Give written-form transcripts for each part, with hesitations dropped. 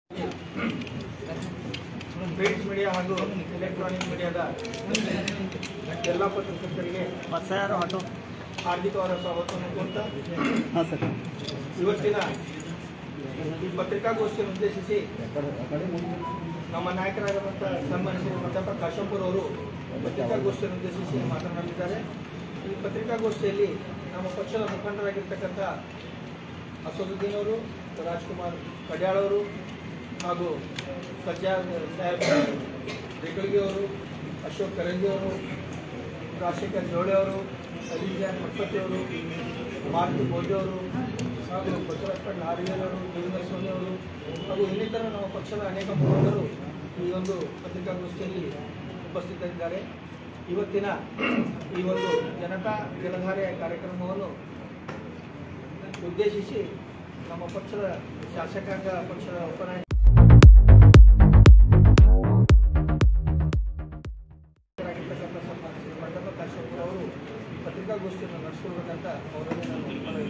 Print media ಹಾಗೂ electronic ಮೀಡಿಯಾದ ಎಲ್ಲ ಪತ್ರಕರ್ತರಿಗೆ ಹಾರ್ದಿಕವಾದ ಸ್ವಾಗತವನ್ನು ಕೋರ್ತಾ ಇವತ್ತಿನ ಈ ಪತ್ರಿಕಾಗೋಷ್ಠಿಯನ್ನು ಉದ್ದೇಶಿಸಿ ನಮ್ಮ ನಾಯಕರಾಗಿರುವಂಥ ಸನ್ಮಾನಿಸಿದ ಪ್ರಾಧ್ಯಾಪಕ ಕಾಶಂಪುರ್ ಅವರು ಪತ್ರಿಕಾಗೋಷ್ಠಿಯನ್ನು ಉದ್ದೇಶಿಸಿ ಮಾತನಾಡಲಿದ್ದಾರೆ. ಈ ಪತ್ರಿಕಾಗೋಷ್ಠಿಯಲ್ಲಿ ನಮ್ಮ ಪಕ್ಷದ ಮುಖಂಡರಾಗಿರ್ತಕ್ಕಂಥ ಅಸದುದ್ದೀನ್ ಅವರು, ರಾಜ್ಕುಮಾರ್ ಕಡ್ಯಾಳ್ ಅವರು ಹಾಗೂ ಸಜ್ಜಾದ್ ಸಾಹೇಬ್ ರೇಗಳ್ಗಿ ಅವರು, ಅಶೋಕ್ ಕರಂಜಿ ಅವರು, ರಾಜಶೇಖರ್ ಜೋಳೆ ಅವರು, ಅಲಿಜಾನ್ ಮಟ್ಪತಿ ಅವರು, ಮಾರುತಿ ಬೋಜೆ ಅವರು ಹಾಗೂ ಬಸವರಾಜ್ ಹಾರಿಯಲ್ ಅವರು, ದೇವೇಂದ್ರ ಸೋನಿ ಅವರು ಹಾಗೂ ಇನ್ನಿತರ ನಮ್ಮ ಪಕ್ಷದ ಅನೇಕ ಮುಖಂಡರು ಈ ಒಂದು ಪತ್ರಿಕಾಗೋಷ್ಠಿಯಲ್ಲಿ ಉಪಸ್ಥಿತರಿದ್ದಾರೆ. ಇವತ್ತಿನ ಈ ಒಂದು ಜನತಾ ಜಲಧಾರೆ ಕಾರ್ಯಕ್ರಮವನ್ನು ಉದ್ದೇಶಿಸಿ ನಮ್ಮ ಪಕ್ಷದ ಶಾಸಕಾಂಗ ಪಕ್ಷದ ಉಪನಾಯಕ ಪ್ರಾಧ್ಯಾಪಕ ಕಾಶಂಪುರ್ ಅವರು ಪತ್ರಿಕಾಗೋಷ್ಠಿಯನ್ನು ನಡೆಸಿಕೊಳ್ಬೇಕಂತ ಅವರಲ್ಲಿ ನಾನು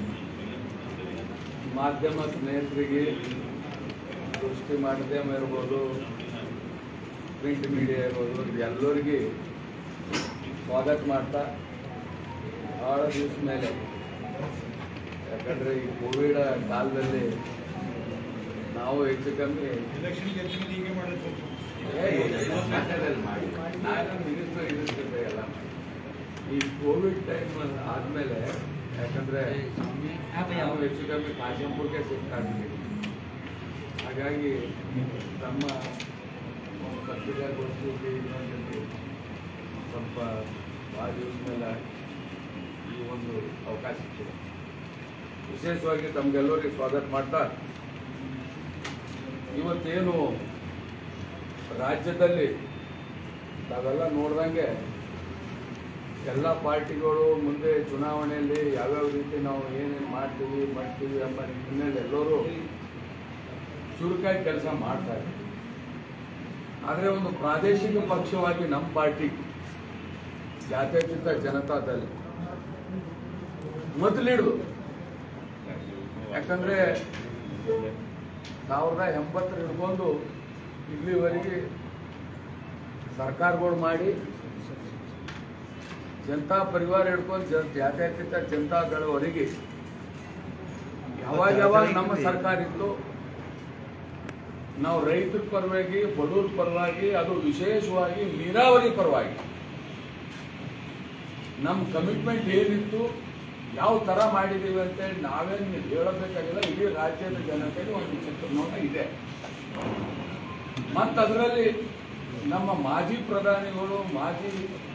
ಮಾಧ್ಯಮ ಸ್ನೇಹಿತರಿಗೆ, ದೃಷ್ಟಿ ಮಾಧ್ಯಮ ಇರ್ಬೋದು, ಪ್ರಿಂಟ್ ಮೀಡಿಯಾ ಇರ್ಬೋದು, ಎಲ್ಲರಿಗೆ ಸ್ವಾಗತ ಮಾಡ್ತಾ ಭಾಳ ದಿವಸ ಮೇಲೆ, ಯಾಕಂದರೆ ಈ ಕೋವಿಡ್ ಕಾಲದಲ್ಲಿ ನಾವು ಹೆಚ್ಚು ಕಮ್ಮಿ ಎಲ್ಲ ಈ ಕೋವಿಡ್ ಟೈಮ್ ಆದಮೇಲೆ, ಯಾಕಂದರೆ ನಾವು ಹೆಚ್ಚು ಕಮ್ಮಿ ಕಾಶಂಪುರ್ಗೆ ಶಿಫ್ಟ್ ಆಗ್ತೀವಿ. ಹಾಗಾಗಿ ತಮ್ಮ ಪತ್ರಿಕಾಗೋಷ್ಠಿಗೆ ಇನ್ನೊಂದು ಸ್ವಲ್ಪ ಭಾಳ ದಿವಸ ಮೇಲೆ ಈ ಒಂದು ಅವಕಾಶ ಸಿಕ್ಕಿದೆ. ವಿಶೇಷವಾಗಿ ತಮಗೆಲ್ಲರಿಗೆ ಸ್ವಾಗತ ಮಾಡ್ತಾ, ಇವತ್ತೇನು ರಾಜ್ಯದಲ್ಲಿ ತಾವೆಲ್ಲ ನೋಡ್ದಂಗೆ ಎಲ್ಲ ಪಾರ್ಟಿಗಳು ಮುಂದೆ ಚುನಾವಣೆಯಲ್ಲಿ ಯಾವ್ಯಾವ ರೀತಿ ನಾವು ಏನೇನು ಮಾಡ್ತೀವಿ ಎಂಬ ನಿಟ್ಟಿನಲ್ಲಿ ಎಲ್ಲರೂ ಚುರುಕಾಗಿ ಕೆಲಸ ಮಾಡ್ತಾರೆ. ಆದರೆ ಒಂದು ಪ್ರಾದೇಶಿಕ ಪಕ್ಷವಾಗಿ ನಮ್ಮ ಪಾರ್ಟಿ ಜಾತ್ಯತೀತ ಜನತಾದಳ ಮೊದಲಿಡು, ಯಾಕಂದರೆ 1980 ಹಿಡ್ಕೊಂಡು ಇಲ್ಲಿವರೆಗೆ ಸರ್ಕಾರಗಳು ಮಾಡಿ ಜನತಾ ಪರಿವಾರ ಹಿಡ್ಕೊಂಡು ಜಾತ್ಯತೀತ ಜನತಾದಳವರೆಗೆ ಯಾವಾಗ ನಮ್ಮ ಸರ್ಕಾರ ಇತ್ತು, ನಾವು ರೈತರ ಪರವಾಗಿ, ಬಡವರ ಪರವಾಗಿ, ಅದು ವಿಶೇಷವಾಗಿ ನೀರಾವರಿ ಪರವಾಗಿ ನಮ್ಮ ಕಮಿಟ್ಮೆಂಟ್ ಏನಿತ್ತು, ಯಾವ ಥರ ಮಾಡಿದ್ದೀವಿ ಅಂತೇಳಿ ನಾವೇನು ಹೇಳಬೇಕಾಗಿಲ್ಲ. ಇಡೀ ರಾಜ್ಯದ ಜನತೆಗೆ ಒಂದು ಚಿತ್ರನೋಟ ಇದೆ. ಮತ್ತು ಅದರಲ್ಲಿ ನಮ್ಮ ಮಾಜಿ ಪ್ರಧಾನಿಗಳು, ಮಾಜಿ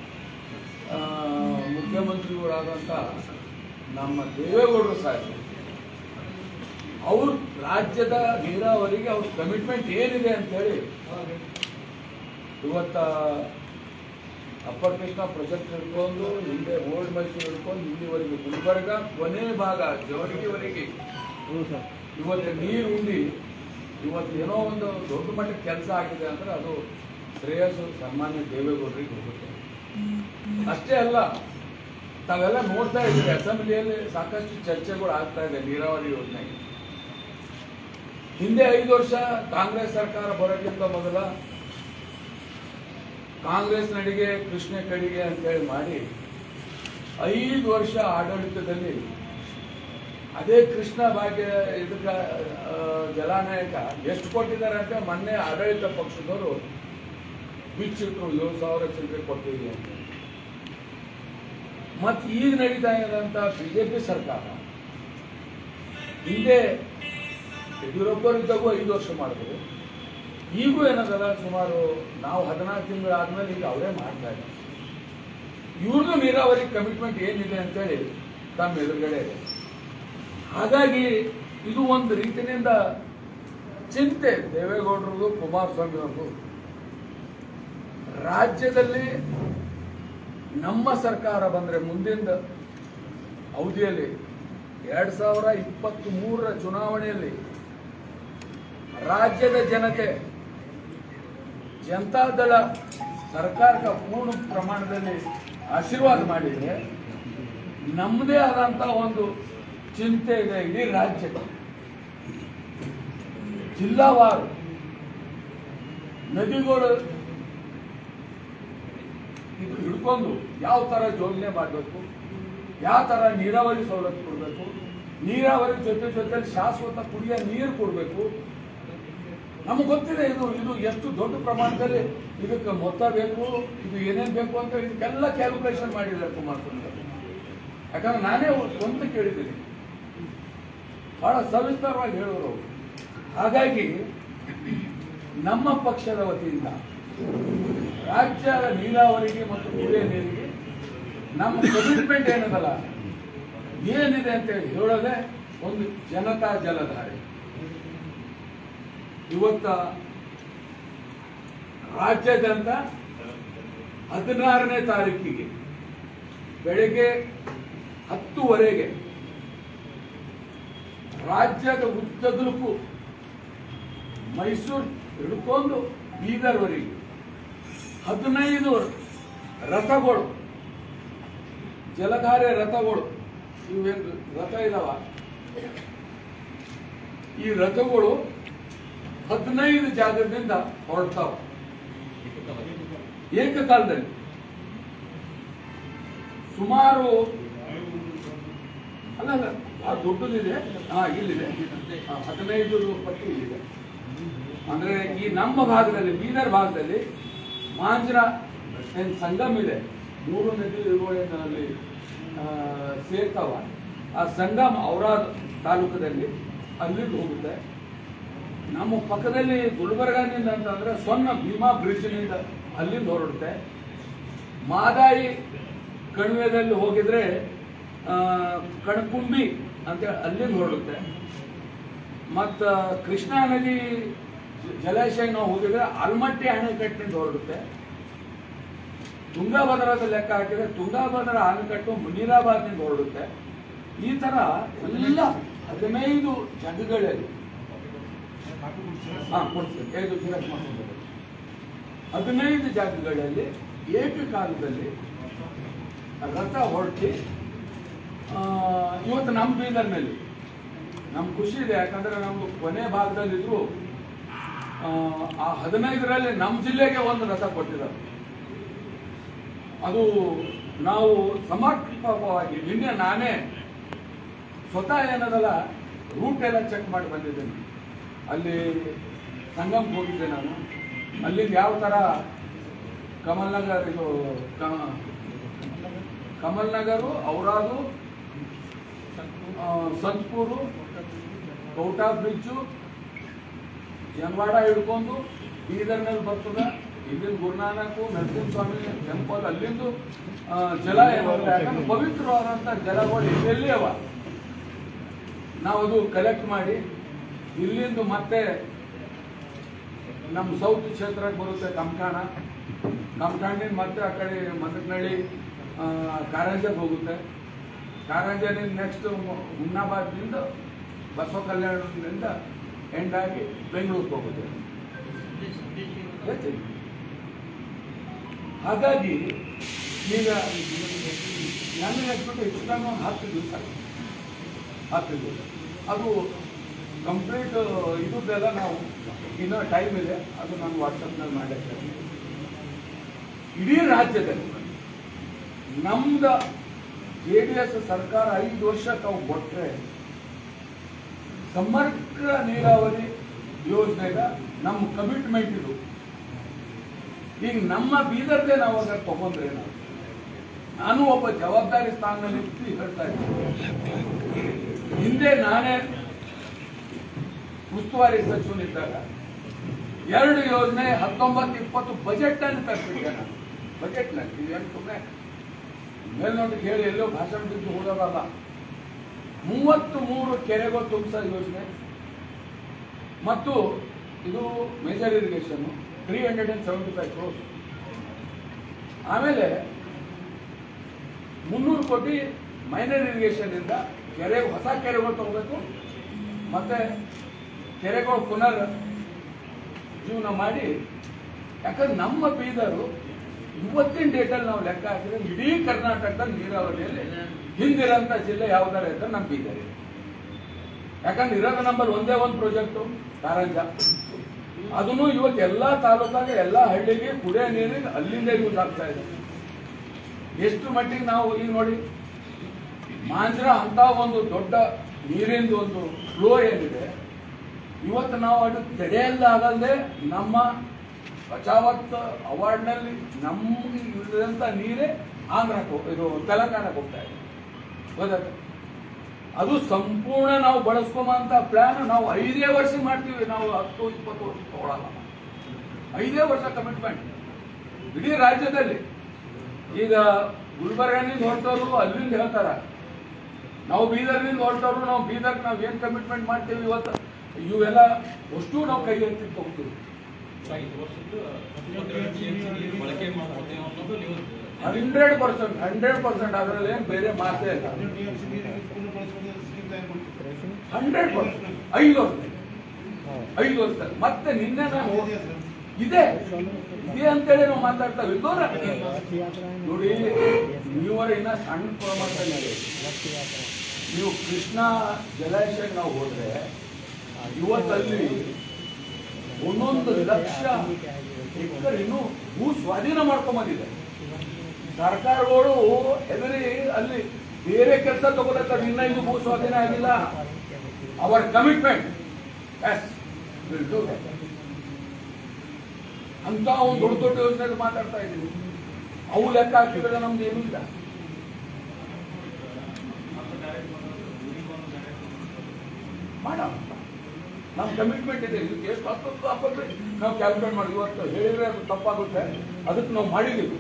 ಮುಖ್ಯಮಂತ್ರಿಗಳಾದಂಥ ನಮ್ಮ ದೇವೇಗೌಡರು ಸಾಹೇಬರು, ಅವ್ರ ರಾಜ್ಯದ ನೀರಾವರಿಗೆ ಅವ್ರ ಕಮಿಟ್ಮೆಂಟ್ ಏನಿದೆ ಅಂತೇಳಿ ಇವತ್ತ ಅಪ್ಪರ್ ಕೃಷ್ಣ ಪ್ರಾಜೆಕ್ಟ್ ಹಿಡ್ಕೊಂಡು, ಹಿಂದೆ ಓಲ್ಡ್ ಮೈಸೂರು ಹಿಡ್ಕೊಂಡು ಇಲ್ಲಿವರೆಗೆ ಗುಲ್ಬರ್ಗ ಕೊನೆ ಭಾಗ ಜವರಿಗೆವರೆಗೆ ಇವತ್ತು ನೀರು ಉಂಡಿ ಇವತ್ತು ಏನೋ ಒಂದು ದೊಡ್ಡ ಮಟ್ಟಕ್ಕೆ ಕೆಲಸ ಆಗಿದೆ ಅಂದರೆ ಅದು ಶ್ರೇಯಸ್ಸು ಸನ್ಮಾನ್ಯ ದೇವೇಗೌಡರಿಗೆ ಹೋಗುತ್ತೆ. ಅಷ್ಟೇ ಅಲ್ಲ, ತಾವೆಲ್ಲ ನೋಡ್ತಾ ಇದ್ದೀವಿ, ಅಸೆಂಬ್ಲಿಯಲ್ಲಿ ಸಾಕಷ್ಟು ಚರ್ಚೆಗಳು ಆಗ್ತಾ ಇದೆ ನೀರಾವರಿ ಯೋಜನೆಗೆ. ಹಿಂದೆ 5 ವರ್ಷ ಕಾಂಗ್ರೆಸ್ ಸರ್ಕಾರ ಬರೋಕ್ಕಿಂತ ಮೊದಲ ಕಾಂಗ್ರೆಸ್ ನಡಿಗೆ ಕೃಷ್ಣ ಕಡಿಗೆ ಅಂತೇಳಿ ಮಾಡಿ 5 ವರ್ಷ ಆಡಳಿತದಲ್ಲಿ ಅದೇ ಕೃಷ್ಣ ಭಾಗ್ಯ ಇದಕ್ಕೆ ಜಲಾನಯಕ ಎಷ್ಟು ಕೊಟ್ಟಿದ್ದಾರೆ ಅಂತ ಮೊನ್ನೆ ಆಡಳಿತ ಪಕ್ಷದವರು ಬಿಚ್ಚಿಟ್ರು, 7,000 ಚಿಲ್ಲರೆ ಕೊಟ್ಟಿದೆ ಅಂತ. ಮತ್ತು ಈಗ ನಡೀತಾ ಇರೋಂಥ ಬಿಜೆಪಿ ಸರ್ಕಾರ ಹಿಂದೆ ಯಡಿಯೂರಪ್ಪರಿದ್ದಾಗೂ 5 ವರ್ಷ ಮಾಡಿದ್ರು. ಈಗೂ ಏನದಲ್ಲ, ಸುಮಾರು ನಾವು 14 ತಿಂಗಳು ಆದ್ಮೇಲೆ ಈಗ ಅವರೇ ಮಾಡ್ತಾ ಇದ್ದಾರೆ. ಇವ್ರದ್ದು ನೀರಾವರಿ ಕಮಿಟ್ಮೆಂಟ್ ಏನಿದೆ ಅಂತೇಳಿ ತಮ್ಮ ಎದುರುಗಡೆ ಇದೆ. ಹಾಗಾಗಿ ಇದು ಒಂದು ರೀತಿಯಿಂದ ಚಿಂತೆ ದೇವೇಗೌಡರಿಗೂ ಕುಮಾರಸ್ವಾಮಿ ಅವ್ರಿಗೂ. ರಾಜ್ಯದಲ್ಲಿ ನಮ್ಮ ಸರ್ಕಾರ ಬಂದರೆ ಮುಂದಿನ ಅವಧಿಯಲ್ಲಿ 2023ರ ಚುನಾವಣೆಯಲ್ಲಿ ರಾಜ್ಯದ ಜನತೆ ಜನತಾದಳ ಸರ್ಕಾರಕ್ಕೆ ಪೂರ್ಣ ಪ್ರಮಾಣದಲ್ಲಿ ಆಶೀರ್ವಾದ ಮಾಡಿದರೆ ನಮ್ಮದೇ ಆದಂಥ ಒಂದು ಚಿಂತೆ ಇದೆ ಇಡೀ ರಾಜ್ಯಕ್ಕೆ. ಜಿಲ್ಲಾವಾರು ನದಿಗಳು ಇದು ಹಿಡ್ಕೊಂಡು ಯಾವ ತರ ಜೋಡಣೆ ಮಾಡಬೇಕು, ಯಾವ ತರ ನೀರಾವರಿ ಸೌಲಭ್ಯ ಕೊಡಬೇಕು, ನೀರಾವರಿ ಜೊತೆಲಿ ಶಾಶ್ವತ ಕುಡಿಯ ನೀರು ಕೊಡಬೇಕು. ನಮಗೆ ಗೊತ್ತಿದೆ ಇದು ಎಷ್ಟು ದೊಡ್ಡ ಪ್ರಮಾಣದಲ್ಲಿ ಇದಕ್ಕೆ ಮೊತ್ತ ಬೇಕು, ಇದು ಏನೇನು ಬೇಕು ಅಂತ ಇದಕ್ಕೆಲ್ಲ ಕ್ಯಾಲ್ಕುಲೇಷನ್ ಮಾಡಿದ್ದಾರೆ ಕುಮಾರಸ್ವಾಮಿ. ಯಾಕಂದ್ರೆ ನಾನೇ ಸ್ವಂತ ಕೇಳಿದ್ದೀನಿ, ಬಹಳ ಸವಿಸ್ತಾರವಾಗಿ ಹೇಳೋರು. ಹಾಗಾಗಿ ನಮ್ಮ ಪಕ್ಷದ ವತಿಯಿಂದ ರಾಜ್ಯದ ನೀರಾವರಿಗೆ ಮತ್ತು ಕುಡಿಯ ನೀರಿಗೆ ನಮ್ಮ ಕಮಿಟ್ಮೆಂಟ್ ಏನದಲ್ಲ ಏನಿದೆ ಅಂತ ಹೇಳೋದೇ ಒಂದು ಜನತಾ ಜಲಧಾರೆ. ಇವತ್ತ ರಾಜ್ಯಾದ್ಯಂತ 16ನೇ ತಾರೀಕಿಗೆ ಬೆಳಗ್ಗೆ 10:00 ರಾಜ್ಯದ ಉದ್ದಗಲಕ್ಕೂ ಮೈಸೂರು ಹಿಡ್ಕೊಂಡು ಬೀದರ್ವರೆಗೆ 15 ರಥಗಳು, ಜಲಧಾರೆ ರಥಗಳು, ಇವೇನು ರಥ ಇದಾವ, ಈ ರಥಗಳು 15 ಜಾಗದಿಂದ ಹೊರಡ್ತಾವ ಏಕಕಾಲದಲ್ಲಿ. ಸುಮಾರು ಅಲ್ಲ ಆ ದೊಡ್ಡದಿದೆ, ಇಲ್ಲಿದೆ 15 ಪಟ್ಟಿ ಇಲ್ಲಿದೆ. ಅಂದ್ರೆ ಈ ನಮ್ಮ ಭಾಗದಲ್ಲಿ ಬೀದರ್ ಭಾಗದಲ್ಲಿ ಮಾಂಜ್ರಾ ಏನ್ ಸಂಗಮ್ ಇದೆ, 3 ನದಿಗಳಲ್ಲಿ ಸೇರ್ತಾವ. ಆ ಸಂಗಮ್ ಔರಾದ್ ತಾಲೂಕದಲ್ಲಿ ಅಲ್ಲಿಂದ ಹೋಗುತ್ತೆ. ನಮ್ಮ ಪಕ್ಕದಲ್ಲಿ ಗುಲ್ಬರ್ಗಾನಿಂದ ಅಂತಂದ್ರೆ ಸೊನ್ನ ಭೀಮಾ ಬ್ರಿಡ್ಜ್ನಿಂದ ಅಲ್ಲಿಂದ ಹೊರಡುತ್ತೆ. ಮಾದಾಯಿ ಕಣಿವೆದಲ್ಲಿ ಹೋಗಿದ್ರೆ ಕಣಕುಂಬಿ ಅಂತ ಅಲ್ಲಿಂದ ಹೊರಡುತ್ತೆ. ಮತ್ತು ಕೃಷ್ಣಾ ನದಿ ಜಲಾಶಯ ನಾವು ಹೋಗಿದ್ರೆ ಆಲ್ಮಟ್ಟಿ ಅಣೆಕಟ್ಟಿನಿಂದ ಹೊರಡುತ್ತೆ. ತುಂಗಾಭದ್ರದ ಲೆಕ್ಕ ಹಾಕಿದ್ರೆ ತುಂಗಾಭದ್ರ ಅಣೆಕಟ್ಟು ಮುನೀರಾಬಾದ್ನಿಂದ ಹೊರಡುತ್ತೆ. ಈ ತರ ಎಲ್ಲ 15 ಜಾಗಗಳಲ್ಲಿ 15 ಜಾಗಗಳಲ್ಲಿ ಏಕಕಾಲದಲ್ಲಿ ರಥ ಹೊರಟಿ ಇವತ್ತು ನಮ್ಮ ಬೀದರ್ನಲ್ಲಿ ನಮ್ಗೆ ಖುಷಿ ಇದೆ. ಯಾಕಂದ್ರೆ ನಮ್ದು ಕೊನೆ ಭಾಗದಲ್ಲಿದ್ರು ಆ 15ರಲ್ಲಿ ನಮ್ಮ ಜಿಲ್ಲೆಗೆ ಒಂದು ರಥ ಕೊಟ್ಟಿದ್ದಾರೆ. ಅದು ನಾವು ಸಮರ್ಪಕವಾಗಿ ನಿನ್ನೆ ನಾನೇ ಸ್ವತಃ ಏನದಲ್ಲ ರೂಟ್ ಎಲ್ಲ ಚೆಕ್ ಮಾಡಿ ಬಂದಿದ್ದೇನೆ. ಅಲ್ಲಿ ಸಂಗಮ್ಗೆ ಹೋಗಿದ್ದೆ ನಾನು. ಅಲ್ಲಿಂದ ಯಾವ ಥರ ಕಮಲ್ನಗರ್ ಇದು ಕಮಲ್ನಗರು, ಔರಾದು, ಸಂತಪೂರು, ಕೌಟಾ ಬ್ರಿಡ್ಜು, ಜನವಾಡ ಹಿಡ್ಕೊಂಡು ಬೀದರ್ನಲ್ಲಿ ಬರ್ತದ. ಇಲ್ಲಿಂದ ಗುರುನಾನಕ್ ನರಸಿಂಹಸ್ವಾಮಿ ಟೆಂಪಲ್ ಅಲ್ಲಿಂದು ಜಲ ಯಾಕಂದ್ರೆ ಪವಿತ್ರವಾದಂಥ ಜಲಗಳು ಇಲ್ಲೆಲ್ಲಿ ಅವ. ನಾವು ಅದು ಕಲೆಕ್ಟ್ ಮಾಡಿ ಇಲ್ಲಿಂದ ಮತ್ತೆ ನಮ್ಮ ಸೌತ್ ಕ್ಷೇತ್ರಕ್ಕೆ ಬರುತ್ತೆ ಕಮ್ಕಾಣಿಂದ ಮತ್ತೆ ಆ ಕಡೆ ಮದಕನಹಳ್ಳಿ ಕಾರಂಜಕ್ಕೆ ಹೋಗುತ್ತೆ. ಕಾರಂಜನಿಂದ ನೆಕ್ಸ್ಟ್ ಹುಮ್ನಾಬಾದ್ನಿಂದ ಬಸವ ಕಲ್ಯಾಣದಿಂದ ಎಂಡ್ ಆಗಿ ಬೆಂಗಳೂರಿಗೆ ಹೋಗುತ್ತೆ. ಹಾಗಾಗಿ ಈಗ ನನಗೆ ಹಚ್ಬಿಟ್ಟು ಹೆಚ್ಚು ಕಮ್ಮಿ ಒಂದು 10 ದಿವಸ ಅದು ಕಂಪ್ಲೀಟ್ ಇದ್ರದ್ದೆಲ್ಲ ನಾವು ಇನ್ನೂ ಟೈಮ್ ಇದೆ, ಅದು ನಾನು ವಾಟ್ಸಪ್ನಲ್ಲಿ ಮಾಡಿರ್ತೇನೆ. ಇಡೀ ರಾಜ್ಯದಲ್ಲಿ ನಮ್ದು JDS ಸರ್ಕಾರ 5 ವರ್ಷ ತಾವು ಕೊಟ್ಟರೆ ಸಮಗ್ರ ನೀರಾವರಿ ಯೋಜನೆಗೆ ನಮ್ಮ ಕಮಿಟ್ಮೆಂಟ್ ಇದು. ಈಗ ನಮ್ಮ ಬೀದರ್ಗೆ ನಾವು ಅದ್ರ ತಗೊಂಡ್ರೆ ನಾನು ಒಬ್ಬ ಜವಾಬ್ದಾರಿ ಸ್ಥಾನದಲ್ಲಿ ಹೇಳ್ತಾ ಇದ್ದೀನಿ. ಹಿಂದೆ ನಾನೇ ಉಸ್ತುವಾರಿ ಸಚಿವನಿದ್ದಾಗ 2 ಯೋಜನೆ 19-20 ಬಜೆಟ್ ಅನ್ನು ತರಿಸಿದ್ದೆ ನಾನು. ಬಜೆಟ್ನಲ್ಲಿ ಇದೇನು ಸುಮ್ಮನೆ ಮೇಲ್ನೋಟಕ್ಕೆ ಹೇಳಿ ಎಲ್ಲೋ ಭಾಷಣ ಬಿದ್ದು ಹೋಗೋದಲ್ಲ. 33 ಕೆರೆಗಳು ತುಂಬಿಸೋ ಯೋಜನೆ ಮತ್ತು ಇದು ಮೇಜರ್ ಇರಿಗೇಷನ್ 375 crores. ಆಮೇಲೆ 300 ಕೋಟಿ ಮೈನರ್ ಇರಿಗೇಷನ್ ಇಂದ ಹೊಸ ಕೆರೆಗಳು ತಗೋಬೇಕು, ಮತ್ತೆ ಕೆರೆಗಳು ಪುನರ್ ಜೀವನ ಮಾಡಿ. ಯಾಕಂದ್ರೆ ನಮ್ಮ ಬೀದರು ಇವತ್ತಿನ ಡೇಟಲ್ಲಿ ನಾವು ಲೆಕ್ಕ ಹಾಕಿದ್ರೆ ಇಡೀ ಕರ್ನಾಟಕದಲ್ಲಿ ನೀರಾವರಿಯಲ್ಲಿ ಹಿಂದಿರೋಂಥ ಜಿಲ್ಲೆ ಯಾವ್ದಾರ ಇದ್ರೆ ನಮ್ಮ ಬೀದರ್. ಯಾಕಂದ್ರೆ ಇರೋದು ನಮ್ಮಲ್ಲಿ ಒಂದೇ ಒಂದು ಪ್ರಾಜೆಕ್ಟು ಕಾರಂಜ. ಅದನ್ನು ಇವತ್ತು ಎಲ್ಲ ತಾಲೂಕಾಗ ಎಲ್ಲ ಹಳ್ಳಿಗೆ ಕುಡಿಯೋ ನೀರಿಗೆ ಅಲ್ಲಿಂದ ಯೂಸ್ ಆಗ್ತಾ ಇದೆ. ಎಷ್ಟು ಮಟ್ಟಿಗೆ ನಾವು ಈಗ ನೋಡಿ ಮಾಂಜ್ರ ಅಂತ ಒಂದು ದೊಡ್ಡ ನೀರಿಂದು ಒಂದು ಫ್ಲೋ ಏನಿದೆ, ಇವತ್ತು ನಾವು ಅದು ತಡೆಯಲ್ಲಾಗದೆ ನಮ್ಮ ಬಚಾವತ್ ಅವಾರ್ಡ್ನಲ್ಲಿ ನಮ್ಗೆ ಇಳಿದಂಥ ನೀರೇ ಆಂಧ್ರಕ್ಕೆ ಇದು ತೆಲಂಗಾಣಕ್ಕೆ ಹೋಗ್ತಾ ಇದೆ. ಗೊತ್ತಾಯ್ತು? ಅದು ಸಂಪೂರ್ಣ ನಾವು ಬಳಸ್ಕೊಂಬಂತ ಪ್ಲಾನ್ ನಾವು 5 ವರ್ಷ ಮಾಡ್ತೀವಿ. ನಾವು 10-20 ವರ್ಷ ತಗೊಳ್ಳಲ್ಲ. 5 ವರ್ಷ ಕಮಿಟ್ಮೆಂಟ್ ಇಡೀ ರಾಜ್ಯದಲ್ಲಿ. ಈಗ ಗುಲ್ಬರ್ಗನಿಂದ ಹೊರಟವರು ಅಲ್ಲಿಂದ ಹೇಳ್ತಾರ, ನಾವು ಬೀದರ್ನಿಂದ ಹೊರಟವರು ನಾವು ಬೀದರ್ಗೆ ನಾವು ಏನು ಕಮಿಟ್ಮೆಂಟ್ ಮಾಡ್ತೀವಿ ಇವತ್ತು ಇವೆಲ್ಲ ಅಷ್ಟು ನಾವು ಕೈ ಎತ್ತಿ ಹೋಗ್ತೀವಿ. 100% ಅದರಲ್ಲಿ ಏನು ಬೇರೆ ಮಾತೇ ಇಲ್ಲ. 100% 5 ವರ್ಷದಲ್ಲಿ ಮತ್ತೆ ನಿನ್ನೆ ನಾವು ಇದೆ ಅಂತೇಳಿ ನಾವು ಮಾತಾಡ್ತಾ ಇದ್ದೋರ ನೋಡಿ. ನೀವರ ಇನ್ನ ಸಣ್ಣ ಪ್ರಮಾಣದಲ್ಲಿ ನೀವು ಕೃಷ್ಣ ಜಲಾಶಯಕ್ಕೆ ನಾವು ಹೋದ್ರೆ ಇವತ್ತಲ್ಲಿ 1 ಲಕ್ಷ ಎಕರೆ ಇನ್ನೂ ಭೂ ಸ್ವಾಧೀನ ಮಾಡ್ಕೊಂಬಂದಿದೆ. ಸರ್ಕಾರಗಳು ಹೆದರಿ ಅಲ್ಲಿ ಬೇರೆ ಕೆಲಸ ತಗೊಳ್ತಾರೆ. ಇನ್ನ ಇದು ಭೂ ಸ್ವಾಧೀನ ಆಗಿಲ್ಲ. ಅವರ್ ಕಮಿಟ್ಮೆಂಟ್ ಅಂತ ಒಂದು ದೊಡ್ಡ ಯೋಜನೆ ಮಾತಾಡ್ತಾ ಇದ್ದೀವಿ. ಅವು ಲೆಕ್ಕ ಹಾಕಿದ್ರೆ ನಮ್ದು ಏನೂ ಇಲ್ಲ. ಮಾಡೋಣ, ನಮ್ಮ ಕಮಿಟ್ಮೆಂಟ್ ಇದೆ. ಇದಕ್ಕೆ ಎಷ್ಟು ಹಾಕೋದ್ರೆ ನಾವು ಕ್ಯಾಲ್ಕುಲೇಟ್ ಮಾಡಿ ಇವತ್ತು ಹೇಳಿದ್ರೆ ಅದು ತಪ್ಪಾಗುತ್ತೆ. ಅದಕ್ಕೆ ನಾವು ಮಾಡಿದ್ದೀವಿ.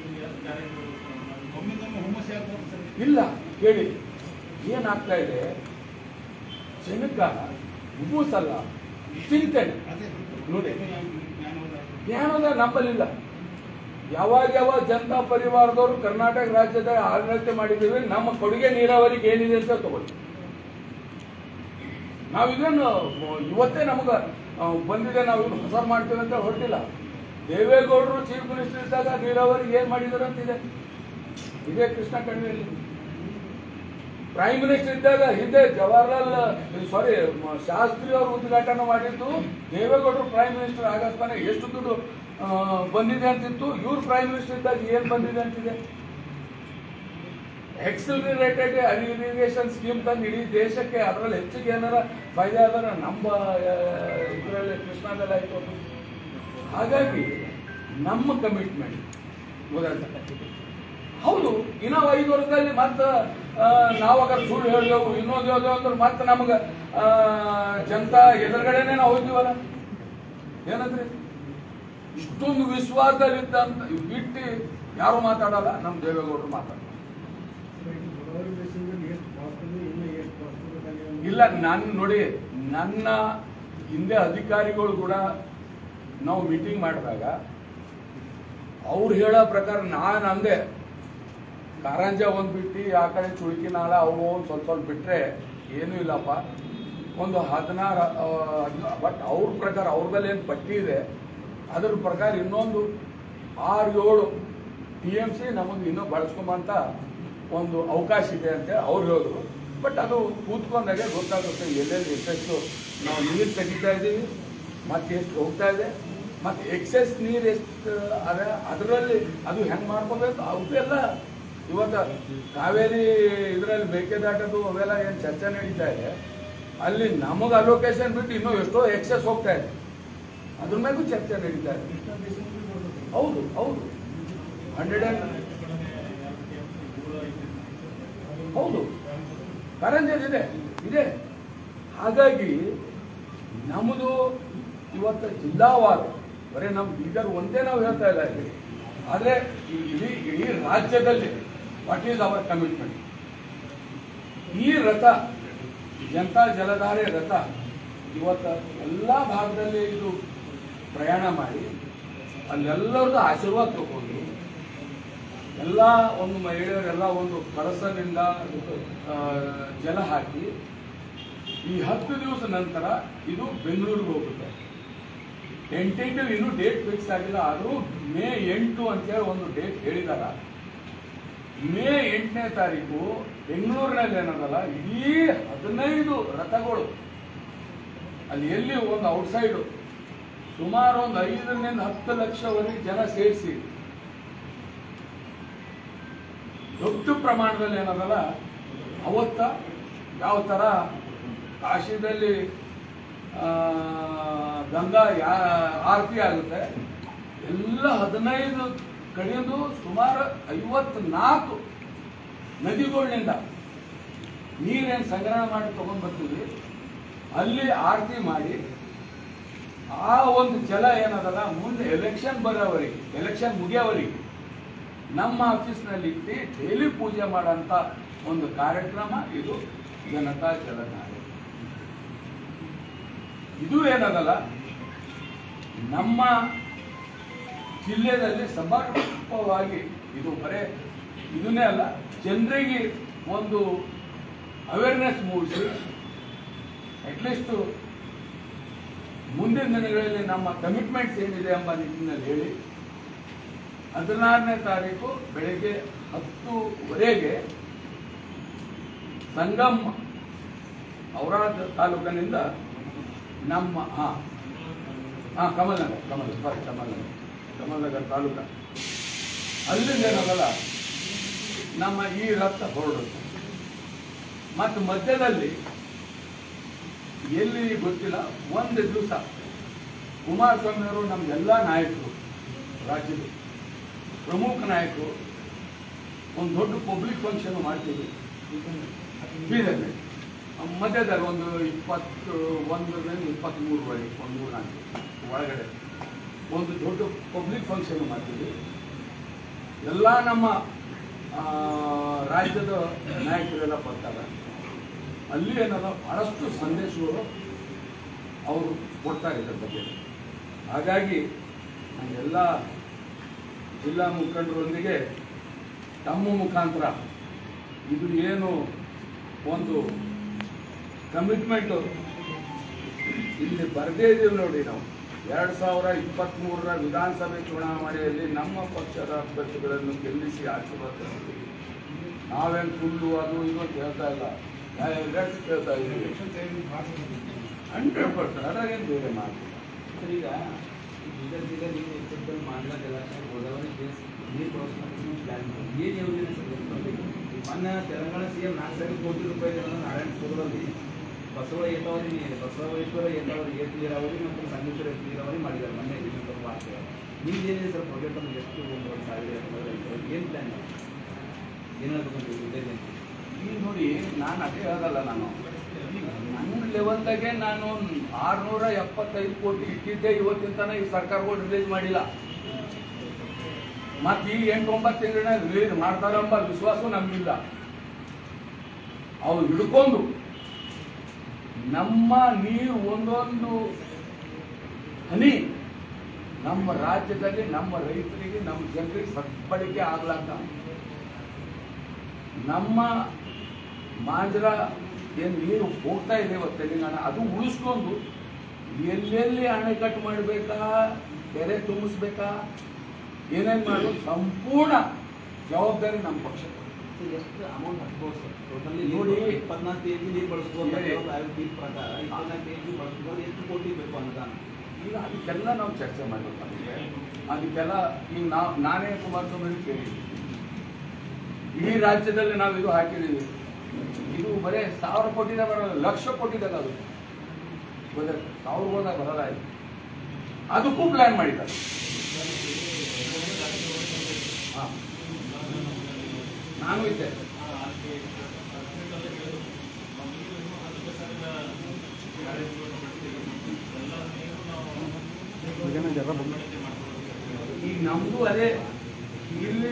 ಇಲ್ಲ ಕೇಳಿ ಏನಾಗ್ತಾ ಇದೆ, ಜನಕ್ಕ ಹುಮ್ಮಸಲ್ಲ, ಚಿಂತನೆ ನೋಡಿ. ಜ್ಞಾನದ ನಂಬಲಿಲ್ಲ. ಯಾವಾಗ ಜನತಾ ಪರಿವಾರದವರು ಕರ್ನಾಟಕ ರಾಜ್ಯದ ಆಡಳಿತ ಮಾಡಿದ್ದೀವಿ, ನಮ್ಮ ಕೊಡುಗೆ ನೀರಾವರಿಗೆ ಏನಿದೆ ಅಂತ ತಗೊಳ್ಳಿ. ನಾವಿದೇನು ಇವತ್ತೇ ನಮಗ ಬಂದಿದೆ, ನಾವು ಹೊಸ ಮಾಡ್ತೀವಿ ಅಂತ ಹೊರಟಿಲ್ಲ. ದೇವೇಗೌಡರು ಚೀಫ್ ಮಿನಿಸ್ಟರ್ ಇದ್ದಾಗ ನೀರಾವರಿಗೆ ಏನ್ ಮಾಡಿದಾರೆ ಅಂತಿದೆ. ಇದೇ ಕೃಷ್ಣ ಕಣಿವೆಯಲ್ಲಿ ಪ್ರೈಮ್ ಮಿನಿಸ್ಟರ್ ಇದ್ದಾಗ ಹಿಂದೆ ಶಾಸ್ತ್ರಿ ಅವರು ಉದ್ಘಾಟನೆ ಮಾಡಿದ್ದು ದೇವೇಗೌಡರು ಪ್ರೈಮ್ ಮಿನಿಸ್ಟರ್ ಆಗಸ್ತಾನೆ ಎಷ್ಟು ದುಡ್ಡು ಬಂದಿದೆ ಅಂತಿತ್ತು. ಇವ್ರು ಪ್ರೈಮ್ ಮಿನಿಸ್ಟರ್ ಇದ್ದಾಗ ಏನ್ ಬಂದಿದೆ ಅಂತಿದೆ. ಎಕ್ಸಲರೇಟೆಡ್ ಇರಿಗೇಷನ್ ಸ್ಕೀಮ್ ತಂದು ಇಡೀ ದೇಶಕ್ಕೆ ಅದರಲ್ಲಿ ಹೆಚ್ಚಿಗೆ ಏನಾರ ಫೈದೆ ಆದ್ರೆ ನಮ್ಮ ಇದರಲ್ಲಿ ಕೃಷ್ಣದಲ್ಲಿ ಆಯ್ತು. ಹಾಗಾಗಿ ನಮ್ಮ ಕಮಿಟ್ಮೆಂಟ್ ಹೌದು. ಇನ್ನ 5 ವರ್ಷದಲ್ಲಿ ಮತ್ತೆ ನಾವಾಗ ಸುಳ್ಳು ಹೇಳಿದೆವು ಇನ್ನೊಂದು ಹೇಳಿದೆವು ಅಂದ್ರೆ ಮತ್ತೆ ನಮ್ಗೆ ಜನತಾ ಎದುರುಗಡೆನೆ ನಾವು ಹೋಗ್ತೀವಲ್ಲ. ಏನಂದ್ರೆ ಇಷ್ಟೊಂದು ವಿಶ್ವಾಸದಲ್ಲಿದ್ದಂತ ಬಿಟ್ಟು ಯಾರು ಮಾತಾಡಲ್ಲ. ನಮ್ಮ ದೇವೇಗೌಡರು ಮಾತಾಡ ಇಲ್ಲ. ನೋಡಿ, ನನ್ನ ಹಿಂದೆ ಅಧಿಕಾರಿಗಳು ಕೂಡ ನಾವು ಮೀಟಿಂಗ್ ಮಾಡಿದಾಗ ಅವ್ರು ಹೇಳೋ ಪ್ರಕಾರ ನಾನು ಅಂದೆ, ಕಾರಂಜ ಒಂದು ಬಿಟ್ಟು ಆ ಕಡೆ ಚುಳುಕಿ ನಾಳ ಅವು ಒಂದು ಸ್ವಲ್ಪ ಬಿಟ್ರೆ ಏನೂ ಇಲ್ಲಪ್ಪ. ಒಂದು 16 ಬಟ್ ಅವ್ರ ಪ್ರಕಾರ ಅವ್ರದಲ್ಲಿ ಏನು ಪಟ್ಟಿ ಇದೆ ಅದ್ರ ಪ್ರಕಾರ ಇನ್ನೊಂದು 6-7 TMC ನಮಗೆ ಇನ್ನೂ ಬಳಸ್ಕೊಂಬಂತ ಒಂದು ಅವಕಾಶ ಇದೆ ಅಂತ ಅವ್ರು ಹೇಳಿದ್ರು. ಬಟ್ ಅದು ಕೂತ್ಕೊಂಡಾಗೆ ಗೊತ್ತಾಗುತ್ತೆ ಎಲ್ಲೆಲ್ಲಿ ಎಷ್ಟೆಷ್ಟು ನಾವು ನೀರು ತೆಗಿತಾ ಇದ್ದೀವಿ, ಮತ್ತೆ ಎಷ್ಟು ಹೋಗ್ತಾ ಇದೆ, ಮತ್ತೆ ಎಕ್ಸೆಸ್ ನೀರು ಎಷ್ಟು ಅದ, ಅದರಲ್ಲಿ ಅದು ಹೆಂಗೆ ಮಾಡ್ಕೋಬೇಕು ಅವೆಲ್ಲ ಇವತ್ತು ಕಾವೇರಿ ಇದರಲ್ಲಿ ಮೇಕೆದಾಟದು ಅವೆಲ್ಲ ಏನು ಚರ್ಚೆ ನಡೀತಾ ಇದೆ. ಅಲ್ಲಿ ನಮಗೆ ಅಲೋಕೇಶನ್ ಬಿಟ್ಟು ಇನ್ನೂ ಎಷ್ಟೋ ಎಕ್ಸೆಸ್ ಹೋಗ್ತಾ ಇದೆ, ಅದ್ರ ಮೇಲೂ ಚರ್ಚೆ ನಡೀತಾ ಇದೆ. ಹೌದು 100 ಹೌದು ಕಾರಂಜ್ ಇದೆ. ಹಾಗಾಗಿ ನಮ್ಮದು ಇವತ್ತು ಜಿಲ್ಲಾವಾರು ಬರೀ ನಮ್ಮ ಬೀದರ್ ಒಂದೇ ನಾವು ಹೇಳ್ತಾ ಇಲ್ಲ ಇಲ್ಲಿ, ಆದರೆ ಇಡೀ ರಾಜ್ಯದಲ್ಲಿ ವಾಟ್ ಈಸ್ ಅವರ್ ಕಮಿಟ್ಮೆಂಟ್. ಈ ರಥ ಜನತಾ ಜಲಧಾರೆ ರಥ ಇವತ್ತು ಎಲ್ಲ ಭಾಗದಲ್ಲಿ ಇದು ಪ್ರಯಾಣ ಮಾಡಿ ಅಲ್ಲೆಲ್ಲರದ್ದು ಆಶೀರ್ವಾದ ತಗೊಂಡು ಎಲ್ಲ ಒಂದು ಮಹಿಳೆಯರೆಲ್ಲ ಒಂದು ಕಳಸದಿಂದ ಜಲ ಹಾಕಿ ಈ 10 ದಿವಸ ನಂತರ ಇದು ಬೆಂಗಳೂರಿಗೆ ಹೋಗುತ್ತೆ. ಟೆಂಟೇಟಿವ್ ಇನ್ನೂ ಡೇಟ್ ಫಿಕ್ಸ್ ಆಗಿಲ್ಲ, ಆದರೂ ಮೇ 8 ಅಂತೇಳಿ ಒಂದು ಡೇಟ್ ಹೇಳಿದಾರ. ಮೇ 8ನೇ ತಾರೀಕು ಬೆಂಗಳೂರಿನಲ್ಲಿ ಏನದಲ್ಲ ಇಡೀ 15 ರಥಗಳು ಅಲ್ಲಿ ಎಲ್ಲಿ ಒಂದು ಔಟ್ಸೈಡು ಸುಮಾರು ಒಂದು 5 ರಿಂದ 10 ಲಕ್ಷವರೆಗೆ ಜನ ಸೇರಿಸಿ ದೊಡ್ಡ ಪ್ರಮಾಣದಲ್ಲಿ ಏನದಲ್ಲ ಅವತ್ತ ಯಾವ ಥರ ಕಾಶಿದಲ್ಲಿ ಗಂಗಾ ಆರತಿ ಆಗುತ್ತೆ ಎಲ್ಲ 15 ಕಡೆಯಿಂದ ಸುಮಾರು 54 ನದಿಗಳಿಂದ ನೀರೇನು ಸಂಗ್ರಹ ಮಾಡಿ ತಗೊಂಡ್ ಬರ್ತೀವಿ, ಅಲ್ಲಿ ಆರತಿ ಮಾಡಿ ಆ ಒಂದು ಜಲ ಏನದಲ್ಲ ಮುಂದೆ ಎಲೆಕ್ಷನ್ ಬರೋವರೆಗೆ, ಎಲೆಕ್ಷನ್ ಮುಗಿಯೋವರೆಗೆ ನಮ್ಮ ಆಫೀಸ್ನಲ್ಲಿ ಇಟ್ಟು ಡೈಲಿ ಪೂಜೆ ಮಾಡೋಂಥ ಒಂದು ಕಾರ್ಯಕ್ರಮ ಇದು ಜನತಾ ಜಲಧಾರೆ. ಇದು ಏನದಲ್ಲ ನಮ್ಮ ಜಿಲ್ಲೆಯಲ್ಲಿ ಸಮರ್ಪಕವಾಗಿ ಇದು ಬರೇ ಇದನ್ನೇ ಅಲ್ಲ, ಜನರಿಗೆ ಒಂದು ಅವೇರ್ನೆಸ್ ಮೂಡಿಸಿ ಅಟ್ಲೀಸ್ಟ್ ಮುಂದಿನ ದಿನಗಳಲ್ಲಿ ನಮ್ಮ ಕಮಿಟ್ಮೆಂಟ್ಸ್ ಏನಿದೆ ಎಂಬ ನಿಟ್ಟಿನಲ್ಲಿ ಹೇಳಿ 16ನೇ ತಾರೀಕು ಬೆಳಗ್ಗೆ 10:00 ಸಂಗಮ್ ಔರಾದ್ ತಾಲೂಕಿನಿಂದ ನಮ್ಮ ಕಮಲನಗರ ತಾಲೂಕ ಅಲ್ಲಿಂದ ಏನಲ್ಲ ನಮ್ಮ ಈ ರಥ ಹೊರಡುತ್ತೆ. ಮತ್ತು ಮಧ್ಯದಲ್ಲಿ ಎಲ್ಲಿ ಗೊತ್ತಿಲ್ಲ ಒಂದು ದಿವಸ ಕುಮಾರಸ್ವಾಮಿ ಅವರು ನಮ್ಗೆಲ್ಲ ನಾಯಕರು, ರಾಜ್ಯದ ಪ್ರಮುಖ ನಾಯಕರು ಒಂದು ದೊಡ್ಡ ಪಬ್ಲಿಕ್ ಫಂಕ್ಷನ್ ಮಾಡ್ತೀವಿ ಬೀದಲ್ಲಿ. ಮಧ್ಯದಲ್ಲಿ ಒಂದು 21ರಿಂದ 23ವರೆಗೆ ಒಂದು 3-4 ಒಳಗಡೆ ಒಂದು ದೊಡ್ಡ ಪಬ್ಲಿಕ್ ಫಂಕ್ಷನ್ ಮಾಡ್ತೀವಿ. ಎಲ್ಲ ನಮ್ಮ ರಾಜ್ಯದ ನಾಯಕರೆಲ್ಲ ಬರ್ತಾರೆ. ಅಲ್ಲಿ ಏನಲ್ಲ ಬಹಳಷ್ಟು ಸಂದೇಶಗಳು ಅವರು ಕೊಡ್ತಾರೆ ಇದರ ಬಗ್ಗೆ. ಹಾಗಾಗಿ ನಮಗೆಲ್ಲ ಜಿಲ್ಲಾ ಮುಖಂಡರೊಂದಿಗೆ ತಮ್ಮ ಮುಖಾಂತರ ಇದು ಏನು ಒಂದು ಕಮಿಟ್ಮೆಂಟು ಇಲ್ಲಿ ಬರದೇ ಇದ್ದೀವಿ ನೋಡಿ. ನಾವು 2023ರ ವಿಧಾನಸಭೆ ಚುನಾವಣೆಯಲ್ಲಿ ನಮ್ಮ ಪಕ್ಷದ ಅಭ್ಯರ್ಥಿಗಳನ್ನು ಗೆಲ್ಲಿಸಿ ಆಶೀರ್ವಾದ ತರ್ತೀವಿ. ನಾವೇನು ಫುಲ್ಲು ಅದು ಇದು ಅಂತ ಹೇಳ್ತಾ ಇಲ್ಲ, ಹೇಳ್ತಾ ಇದ್ದೀವಿ 100%. ಅದ್ರಾಗೇನು ಬೇರೆ ಮಾಡ್ತೀವಿ. ಈಗ ಬೀದರ್ ಜಿಲ್ಲೆ ನೀರು ಮಾಡಲ ಜಲಾಶಯ ಗೋದಾವರಿ ನೀರು ಬಳಸ್ಕೊಂಡು ಪ್ಲಾನ್ ಏನು ಯೋಜನೆ ಮೊನ್ನೆ ತೆಲಂಗಾಣ CM 4,000 ಕೋಟಿ ರೂಪಾಯಿ ನಾರಾಯಣಪುರದಲ್ಲಿ ಬಸವೇಶ್ವರ ಏತ ನೀರಾವರಿ ಮತ್ತು ಸಂಗಮೇಶ್ವರ ಏತ ನೀರಾವರಿ ಮಾಡಿದ್ದಾರೆ ಮೊನ್ನೆ ವಾರ್ತೆ. ನಿಮ್ದೇನಿದೆ ಸರ್ ಪ್ರಾಜೆಕ್ಟ್ ಅಂದ್ರೆ ಎಷ್ಟು 1,000 ಏನು ಪ್ಲಾನ್ ಏನಾದ್ರು ಈಗ ನೋಡಿ, ನಾನು ಅದೇ ಹೇಳಲ್ಲ, ನಾನು ನನ್ನ ಲೆವೆಲ್ದಾಗೆ ನಾನು 675 ಕೋಟಿ ಇಟ್ಟಿದ್ದೆ. ಇವತ್ತಿನ ತನಕ ಈ ಸರ್ಕಾರಗಳು ರಿಲೀಸ್ ಮಾಡಿಲ್ಲ. ಮತ್ತು ಈ 8-9 ತಿಂಗಳನ್ನ ರಿಲೀಸ್ ಮಾಡ್ತಾರೆಂಬ ವಿಶ್ವಾಸ ನಮಗಿಲ್ಲ. ಅವ್ರು ಹಿಡ್ಕೊಂಡು ನಮ್ಮ ನೀರು ಒಂದೊಂದು ಹನಿ ನಮ್ಮ ರಾಜ್ಯದಲ್ಲಿ ನಮ್ಮ ರೈತರಿಗೆ, ನಮ್ಮ ಜನರಿಗೆ ಸದ್ಬಳಕೆ ಆಗ್ಲಾಕ ನಮ್ಮ ಮಾಂಜರ ಏನು ನೀರು ಹೋಗ್ತಾ ಇದೆ ತೆಲಂಗಾಣ ಅದು ಉಳಿಸ್ಕೊಂಡು ಎಲ್ಲೆಲ್ಲಿ ಅಣೆಕಟ್ಟು ಮಾಡಬೇಕಾ, ಕೆರೆ ತುಂಬಿಸ್ಬೇಕಾ, ಏನೇನು ಮಾಡೋದು ಸಂಪೂರ್ಣ ಜವಾಬ್ದಾರಿ ನಮ್ಮ ಪಕ್ಷ. ಎಷ್ಟು ಅಮೌಂಟ್ ಹಾಕ್ಬೋದು ಸರ್ ಟೋಟಲಿ? ನೋಡಿ, 24 kg ನೀರು ಬಳಸ್ಬೋದು ಪ್ರಕಾರ 24 kg ಬಳಸ್ಬೋದು. ಎಷ್ಟು ಕೋಟಿ ಬೇಕು ಅನುದಾನ? ಈಗ ಅದಕ್ಕೆಲ್ಲ ನಾವು ಚರ್ಚೆ ಮಾಡಬೇಕಾಗಿದೆ. ಅದಕ್ಕೆಲ್ಲ ಈಗ ನಾನೇ ಕುಮಾರಸ್ವಾಮಿ ಕೇಳಿದ್ದೀನಿ. ಇಡೀ ರಾಜ್ಯದಲ್ಲಿ ನಾವು ಇದು ಹಾಕಿದ್ದೀವಿ. ಇದು ಬರೀ 1,000 ಕೋಟಿದಾಗ ಬರೋಲ್ಲ, 1,00,000 ಕೋಟಿದಾಗ ಅದು 1,000 ಕೋಟಿದಾಗ ಬರೋಲ್ಲ. ಇದು ಅದಕ್ಕೂ ಪ್ಲಾನ್ ಮಾಡಿದ್ದಾರೆ. ಹಾಂ, ನಾನು ಇದ್ದೆ. ಈಗ ನಮ್ದು ಅದೇ ಇಲ್ಲಿ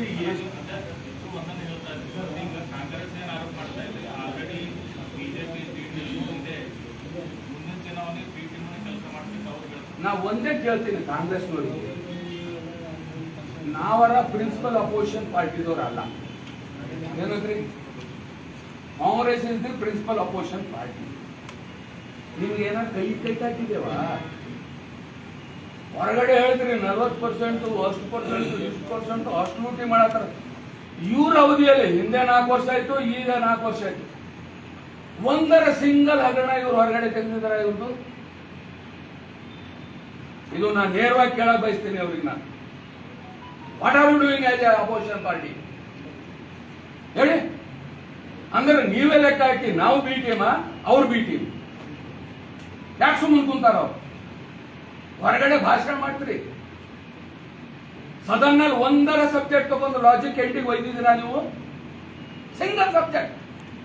ಕಾಂಗ್ರೆಸ್ ಏನು ಆರೋಪ ಮಾಡ್ತಾ ಇದೆ, ಆಲ್ರೆಡಿ ಬಿಜೆಪಿ ಇದೆ, ಮುಂದಿನ ಚುನಾವಣೆ ಕೆಲಸ ಮಾಡ್ಬೇಕು ಅವ್ರು. ನಾವು ಒಂದೇ ಕೇಳ್ತೀನಿ ಕಾಂಗ್ರೆಸ್ನವರಿಗೆ, ನಾವರ ಪ್ರಿನ್ಸಿಪಲ್ ಅಪೋಸಿಷನ್ ಪಾರ್ಟಿದವ್ರಲ್ಲ. ಏನಂದ್ರಿ? Congress is the principal opposition party. ನಿಮ್ಗೆ ಏನಾದ್ರು ಕೈ ಹಾಕಿದ್ದೇವಾ? ಹೊರಗಡೆ ಹೇಳಿದ್ರಿ 40%, ಅಷ್ಟು ಪರ್ಸೆಂಟ್, ಇಷ್ಟು ಪರ್ಸೆಂಟ್, ಅಷ್ಟು ಲೂಟಿ ಮಾಡತ್ತಾರ. ಇವ್ರ ಅವಧಿಯಲ್ಲಿ ಹಿಂದೆ 4 ವರ್ಷ ಆಯ್ತು, ಈಗ 4 ವರ್ಷ ಆಯ್ತು. ಒಂದರ ಸಿಂಗಲ್ ಹಗರಣ ಇವರು ಹೊರಗಡೆ ತೆಗೆದಿದ್ದಾರೆ. ಇವ್ರದ್ದು ಇದು ನಾನು ನೇರವಾಗಿ ಕೇಳಕ್ ಬಯಸ್ತೀನಿ ಅವ್ರಿಗೆ. ನಾನು what are you doing as a opposition party ಹೇಳಿ. ಅಂದ್ರೆ ನೀವೇ ಲೆಕ್ಕ ಹಾಕಿ, ನಾವು ಬಿ ಟೀಮ್ ಅವ್ರು ಬಿ ಟೀಮ್. ಯಾಕೆ ಸುಮ್ಮನೆ ಕುಂತಾರ ಅವ್ರು? ಹೊರಗಡೆ ಭಾಷಣ ಮಾಡ್ತೀರಿ. ಸದನ್ನಲ್ಲಿ ಒಂದರ ಸಬ್ಜೆಕ್ಟ್ ತಗೊಂಡು ಲಾಜಿಕ್ ಎಂಟಿಗೆ ಒಯ್ದಿದ್ದೀರಾ ನೀವು? Single subject.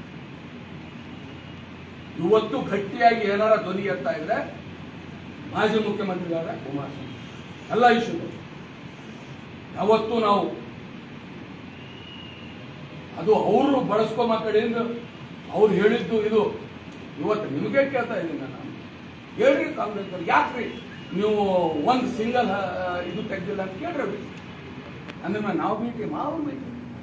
ಇವತ್ತು ಗಟ್ಟಿಯಾಗಿ ಏನಾರ ಧ್ವನಿ ಎತ್ತಾ ಇದ್ರೆ ಮಾಜಿ ಮುಖ್ಯಮಂತ್ರಿಗಳಾದ ಕುಮಾರಸ್ವಾಮಿ ಎಲ್ಲ ಇಶ್ಯೂ ಯಾವತ್ತೂ ನಾವು ಅದು ಅವರು ಬಳಸ್ಕೊಂಬ ಕಡೆಯಿಂದ ಅವ್ರು ಹೇಳಿದ್ದು ಇದು. ಇವತ್ತು ನಿಮಗೆ ಕೇಳ್ತಾ ಇದ್ದೀನಿ ನಾನು, ಹೇಳ್ರಿ ಕಾಂಗ್ರೆಸ್ ಅವ್ರು, ಯಾಕ್ರಿ ನೀವು ಒಂದು ಸಿಂಗಲ್ ಇದು ತೆಗ್ದಿಲ್ಲ ಅಂತ ಕೇಳ್ರಿ. ಅಂದ್ರೆ ನಾವು ಭೇಟಿ ಅವ್ರು ಭೇಟಿ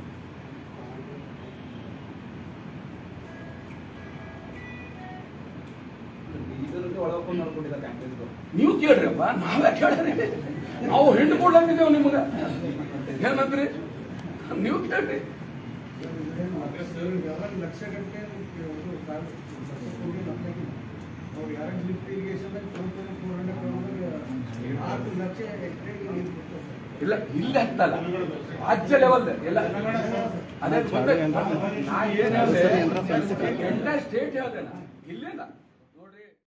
ಒಳಗೊಂಡು ನೋಡ್ಕೊಂಡಿದ್ದ ಕಾಂಗ್ರೆಸ್ ನೀವು ಕೇಳ್ರಿಪ್ಪ, ನಾವೇ ಕೇಳ್ರಿ. ನಾವು ಹೆಣ್ಣು ಕೊಡ್ಲಂಗಿದ್ದೇವೆ ನಿಮ್ಗೆ, ಏನಂದ್ರಿ? ನೀವು ಕೇಳ್ರಿ. ಲಕ್ಷ ಗಂಟೆ ಅವ್ರು ಯಾರು ಲಿಫ್ಟ್ ಇರಿಗೇಷನ್ ಲಕ್ಷ ಇಲ್ಲ ಇಲ್ಲ ಅಂತಲ್ಲ, ರಾಜ್ಯ ಲೆವೆಲ್ ಎಲ್ಲ ಅದೇ ನಾ ಏನ್ ಹೇಳಿದೆ, ಎಂಟೈರ್ ಸ್ಟೇಟ್ ಹೇಳ್ದೆ. ಇಲ್ಲಿಂದ